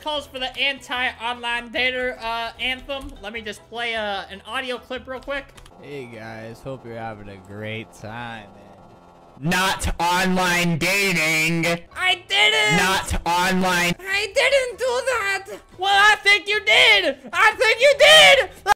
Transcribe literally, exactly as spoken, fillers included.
calls for the anti-online dater uh, anthem. Let me just play uh, an audio clip real quick. Hey guys, hope you're having a great time, man. Not online dating. I didn't. Not online. I didn't do that. Well, I think you did. I think you did.